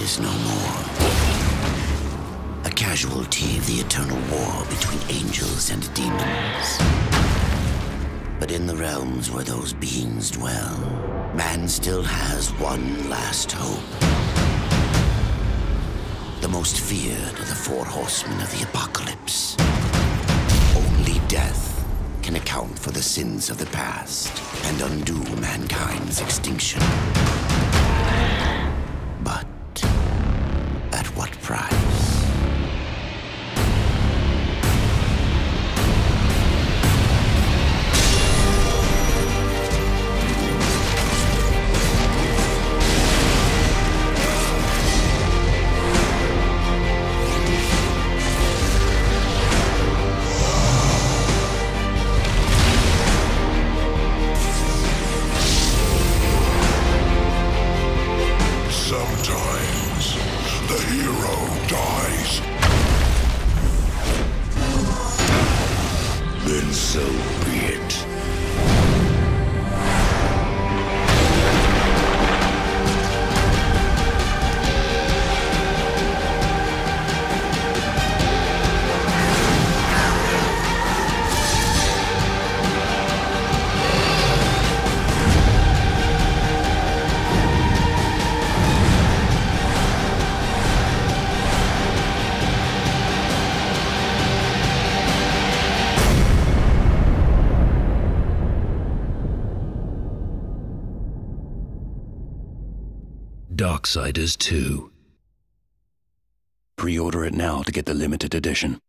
is no more. A casualty of the eternal war between angels and demons. But in the realms where those beings dwell, man still has one last hope. The most feared of the four horsemen of the apocalypse. Only death can account for the sins of the past and undo mankind's extinction. But at what price? Sometimes the hero dies. Then so be it. Darksiders 2. Pre-order it now to get the limited edition.